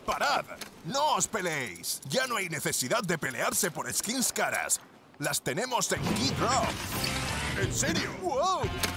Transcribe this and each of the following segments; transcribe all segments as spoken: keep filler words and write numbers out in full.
¡Parad! ¡No os peleéis! Ya no hay necesidad de pelearse por skins caras. Las tenemos en Keydrop. ¿En serio? ¡Wow!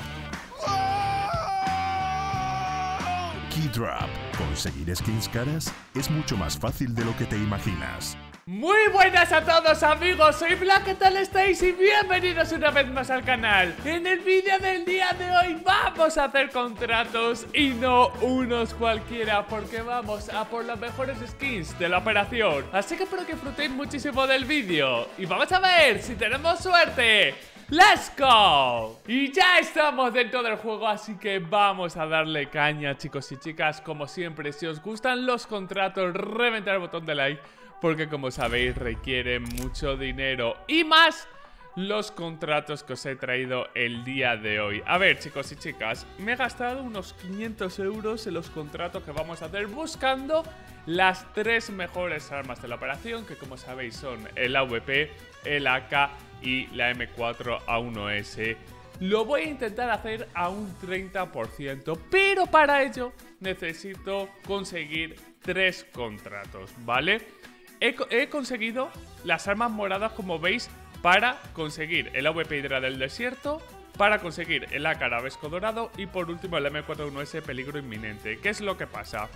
Keydrop. Conseguir skins caras es mucho más fácil de lo que te imaginas. Muy buenas a todos amigos, soy Black, ¿qué tal estáis? Y bienvenidos una vez más al canal. En el vídeo del día de hoy vamos a hacer contratos y no unos cualquiera, porque vamos a por las mejores skins de la operación. Así que espero que disfrutéis muchísimo del vídeo y vamos a ver si tenemos suerte. ¡Let's go! Y ya estamos dentro del juego, así que vamos a darle caña, chicos y chicas. Como siempre, si os gustan los contratos, reventar el botón de like, porque como sabéis requiere mucho dinero y más los contratos que os he traído el día de hoy. A ver, chicos y chicas, me he gastado unos quinientos euros en los contratos que vamos a hacer buscando las tres mejores armas de la operación, que como sabéis son el A V P, el A K y la M cuatro A uno S. Lo voy a intentar hacer a un treinta por ciento, pero para ello necesito conseguir tres contratos, ¿vale? He, he conseguido las armas moradas, como veis, para conseguir el A V P Hidra del Desierto, para conseguir el A K Arabesco Dorado y por último el M cuatro A uno S Peligro Inminente. ¿Qué es lo que pasa?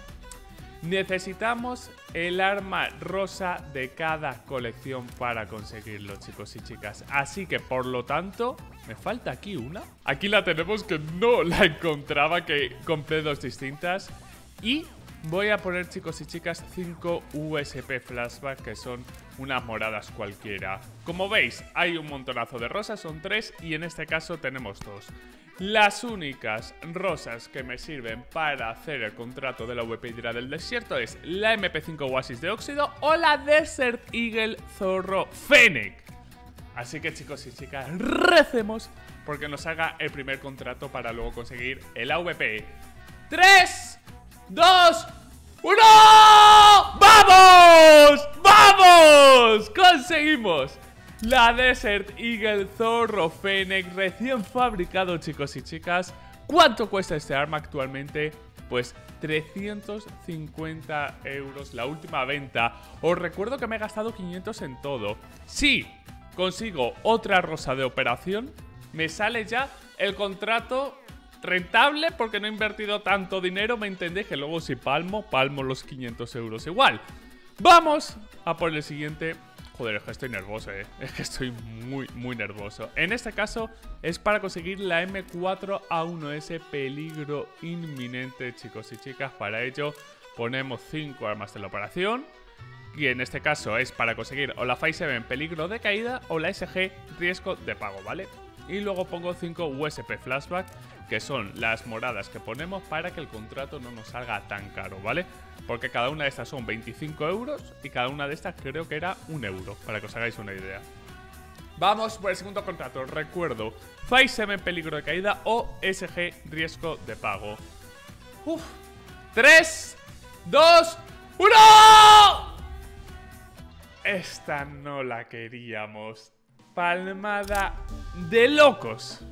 Necesitamos el arma rosa de cada colección para conseguirlo, chicos y chicas. Así que por lo tanto, me falta aquí una. Aquí la tenemos, que no la encontraba, que compré dos distintas. Y voy a poner, chicos y chicas, cinco U S P Flashback, que son unas moradas cualquiera. Como veis, hay un montonazo de rosas, son tres, y en este caso tenemos dos. Las únicas rosas que me sirven para hacer el contrato de la A V P Hidra del Desierto es la M P cinco Oasis de Óxido o la Desert Eagle Zorro Fennec. Así que, chicos y chicas, recemos porque nos haga el primer contrato para luego conseguir el A V P. ¡tres! ¡dos! ¡uno! ¡Vamos! ¡Vamos! ¡Conseguimos! La Desert Eagle Zorro Fennec recién fabricado, chicos y chicas. ¿Cuánto cuesta este arma actualmente? Pues trescientos cincuenta euros la última venta. Os recuerdo que me he gastado quinientos en todo. Si consigo otra rosa de operación, me sale ya el contrato rentable, porque no he invertido tanto dinero, ¿me entendéis? Que luego si palmo, palmo los quinientos euros igual. Vamos a por el siguiente. Joder, es que estoy nervioso, eh. Es que estoy muy, muy nervioso. En este caso es para conseguir la M cuatro A uno S Peligro Inminente, chicos y chicas. Para ello ponemos cinco armas de la operación. Y en este caso es para conseguir o la Five siete Peligro de Caída o la S G Riesgo de Pago, ¿vale? Y luego pongo cinco U S P Flashback, que son las moradas que ponemos para que el contrato no nos salga tan caro, ¿vale? Porque cada una de estas son veinticinco euros y cada una de estas creo que era un euro, para que os hagáis una idea. Vamos por el segundo contrato. Recuerdo, Five siete Peligro de Caída o S G Riesgo de Pago. Uf. tres, dos, uno. Esta no la queríamos. Palmada de locos.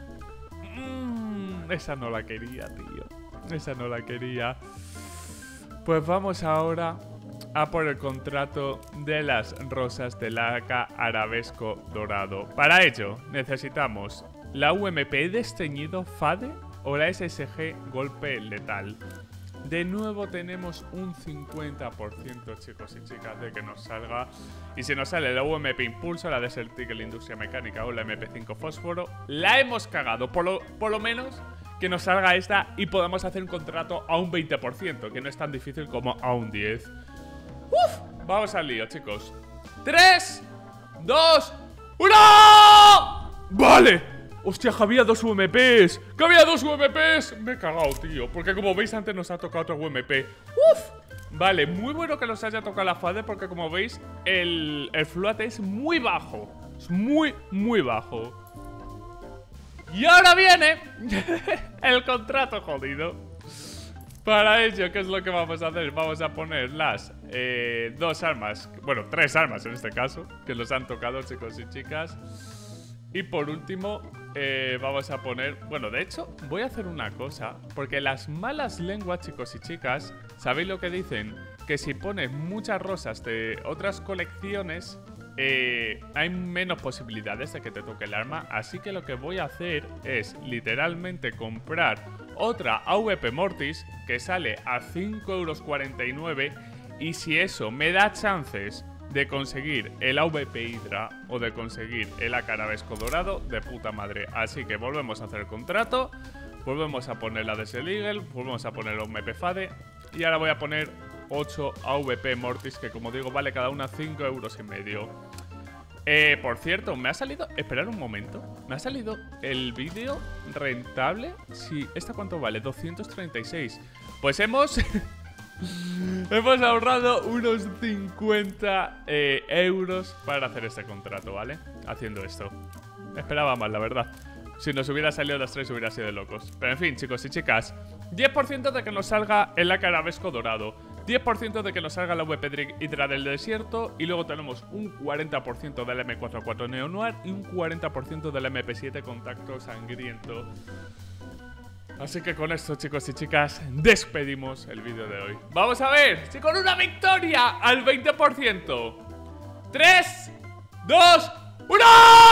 Mm, esa no la quería, tío. Esa no la quería. Pues vamos ahora a por el contrato de las rosas del A K Arabesco Dorado. Para ello necesitamos la U M P Desteñido Fade o la S S G Golpe Letal. De nuevo tenemos un cincuenta por ciento, chicos y chicas, de que nos salga. Y si nos sale la U M P Impulso, la Desert Eagle Industria Mecánica o la M P cinco Fósforo, la hemos cagado. Por lo, por lo menos que nos salga esta y podamos hacer un contrato a un veinte por ciento, que no es tan difícil como a un diez por ciento. ¡Uf! Vamos al lío, chicos. tres, dos, uno. ¡Vale! ¡Hostia, que había dos U M Ps! ¡Que había dos U M Ps! Me he cagado, tío. Porque como veis, antes nos ha tocado otro U M P. ¡Uf! Vale, muy bueno que nos haya tocado la Fade, porque como veis, el, el float es muy bajo. Es muy, muy bajo. Y ahora viene el contrato jodido. Para ello, ¿qué es lo que vamos a hacer? Vamos a poner las eh, dos armas, bueno, tres armas en este caso, que nos han tocado, chicos y chicas. Y por último, eh, vamos a poner... Bueno, de hecho, voy a hacer una cosa, porque las malas lenguas, chicos y chicas, ¿sabéis lo que dicen? que si pones muchas rosas de otras colecciones, eh, hay menos posibilidades de que te toque el arma. Así que lo que voy a hacer es literalmente comprar otra A V P Mortis que sale a cinco euros cuarenta y nueve. Y si eso me da chances de conseguir el A V P Hydra o de conseguir el A K Arabesco Dorado, de puta madre. Así que volvemos a hacer el contrato, volvemos a poner la Desert Eagle, volvemos a poner los M P Fade. Y ahora voy a poner ocho A V P Mortis, que como digo vale cada una cinco euros y medio. Eh, por cierto, me ha salido... Esperad un momento. Me ha salido el vídeo rentable. Sí, ¿esta cuánto vale? doscientos treinta y seis. Pues hemos... hemos ahorrado unos cincuenta eh, euros para hacer este contrato, ¿vale? Haciendo esto. Esperaba más, la verdad. Si nos hubiera salido las tres hubiera sido de locos. Pero en fin, chicos y chicas, diez por ciento de que nos salga el A K Arabesco Dorado, diez por ciento de que nos salga la A V P Hydra del desierto, y luego tenemos un cuarenta por ciento del M cuarenta y cuatro Neo Noir y un cuarenta por ciento del M P siete Contacto Sangriento. Así que con esto, chicos y chicas, despedimos el vídeo de hoy. Vamos a ver si con una victoria al veinte por ciento. tres, dos, uno.